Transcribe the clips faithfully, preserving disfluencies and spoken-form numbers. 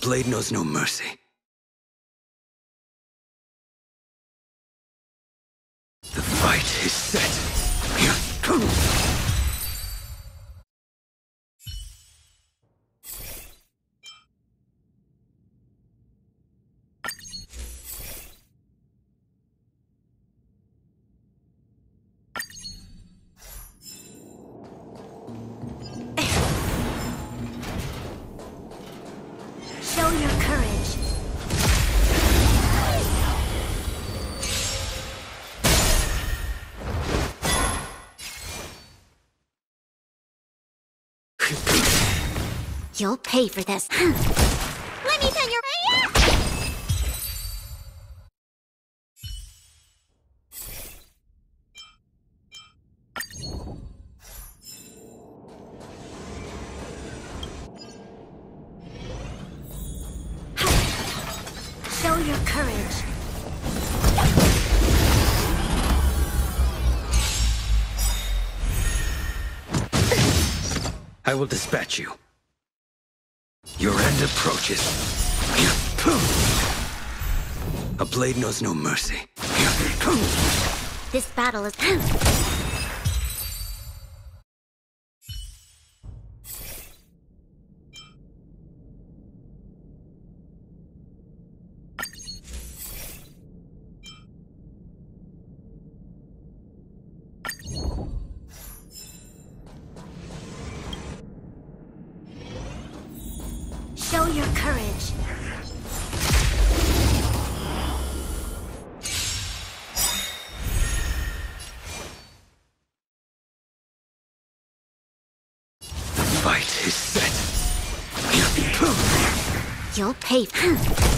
blade knows no mercy. The fight is set. Show your courage. You'll pay for this. Let me turn your... Show your courage. I will dispatch you. Your end approaches. A blade knows no mercy. This battle is... Show your courage. The fight is set. You'll pay for...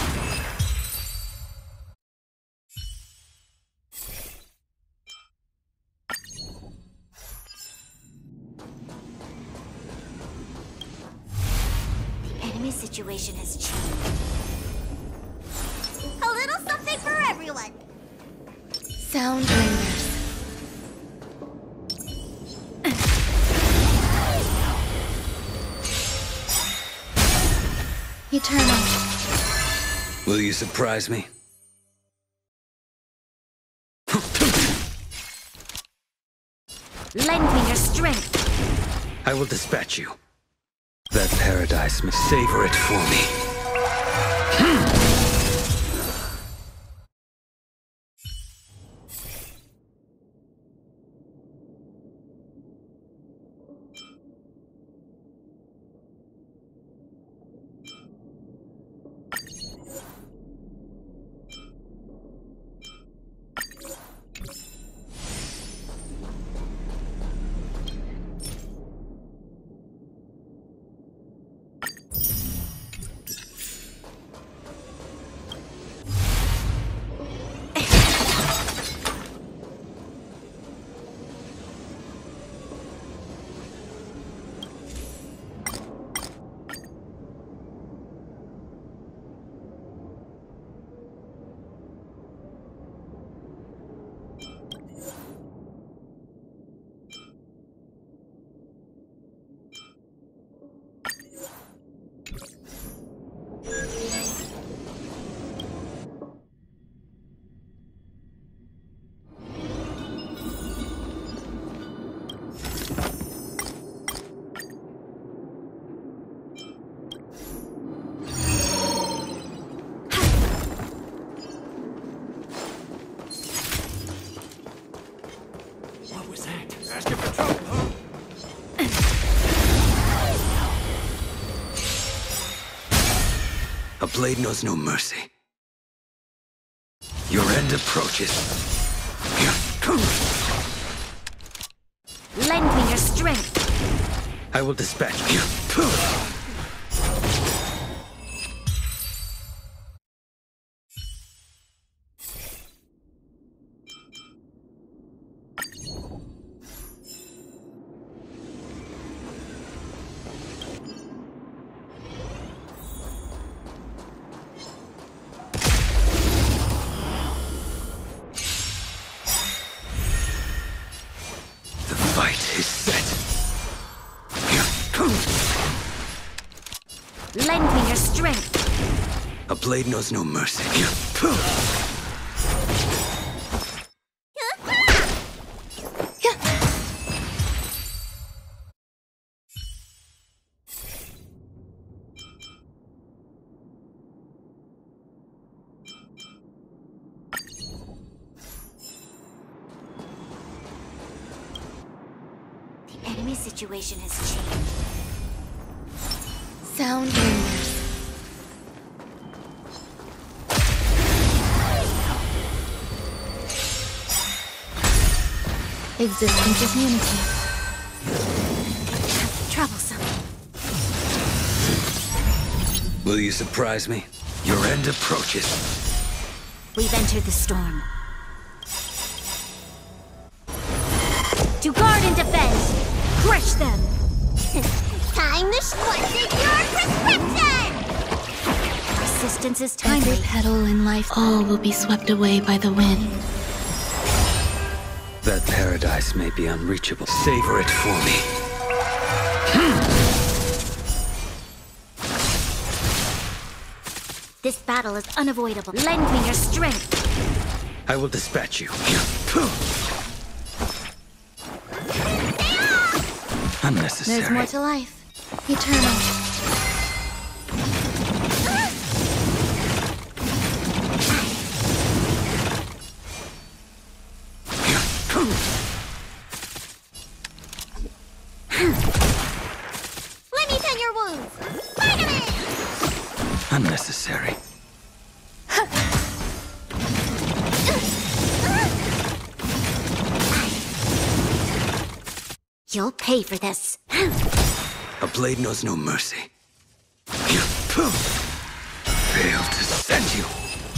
The situation has changed. A little something for everyone. Sound ringers. Eternal. Will you surprise me? Lend me your strength. I will dispatch you. That paradise must savor it for me. A blade knows no mercy. Your end approaches. Lend me your strength. I will dispatch you. The fight is set. blade knows no mercy. The enemy situation has changed. Sound lingers. Existence is unity. Troublesome. Will you surprise me? Your end approaches. We've entered the storm. To guard and defend! Crush them! Time to squash at your prescription! Persistence is timely. Every petal in life, all will be swept away by the wind. That paradise may be unreachable. Savor it for me. This battle is unavoidable. Lend me your strength. I will dispatch you. Unnecessary. There's more to life. Eternal. Let me tend your wounds. Finally! Unnecessary. You'll pay for this. A blade knows no mercy. Failed to send you.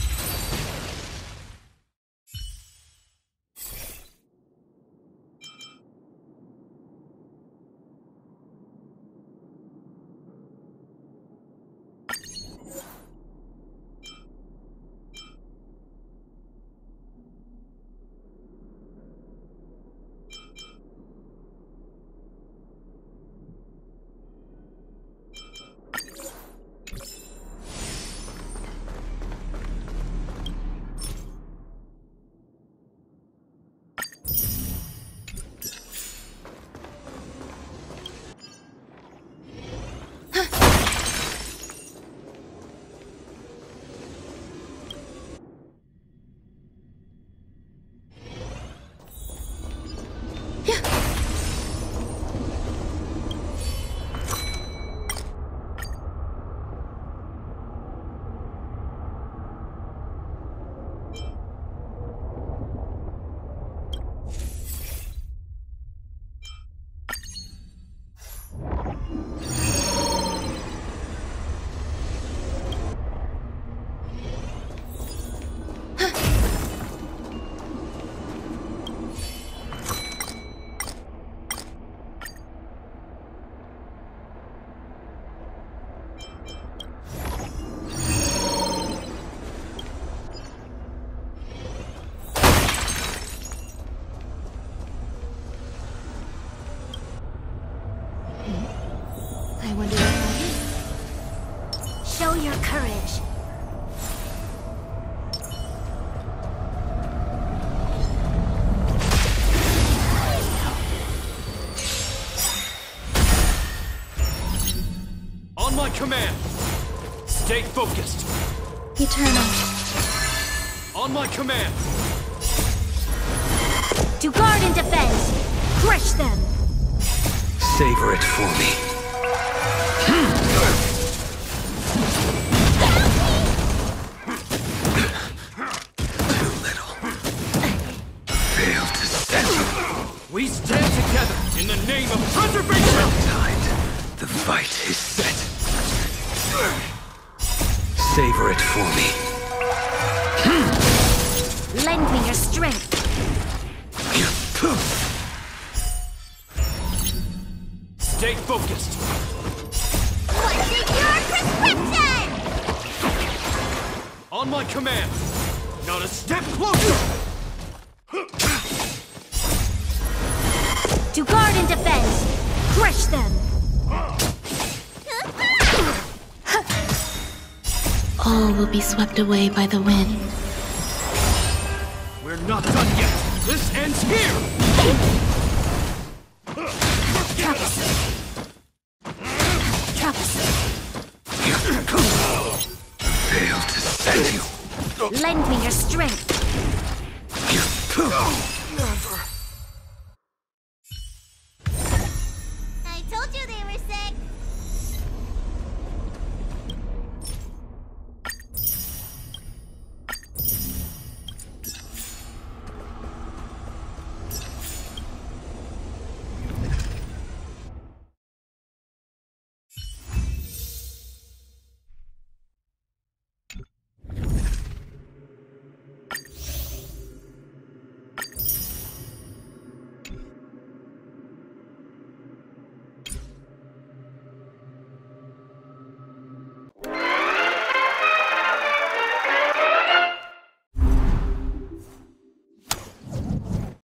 I wonder what that is. Show your courage. On my command! Stay focused! Eternal. On my command! To guard and defend! Crush them! Savor it for me. Too little. Failed to send you. We stand together in the name of preservation! Tide. The fight is set. Savor it for me. Lend me your strength. Stay focused! What's in your prescription? On my command! Not a step closer! To guard and defend! Crush them! All will be swept away by the wind. We're not done yet. This ends here. Travis. Travis. Failed to send you. Lend me your strength.